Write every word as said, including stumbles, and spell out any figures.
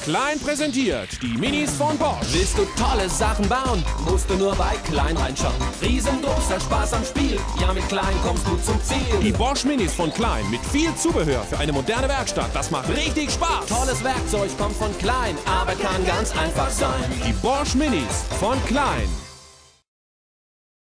Klein präsentiert die Minis von Bosch. Willst du tolle Sachen bauen, musst du nur bei Klein reinschauen. Riesengroßer Spaß am Spiel, ja mit Klein kommst du zum Ziel. Die Bosch Minis von Klein mit viel Zubehör für eine moderne Werkstatt, das macht richtig Spaß. Tolles Werkzeug kommt von Klein, aber kann ganz einfach sein. Die Bosch Minis von Klein.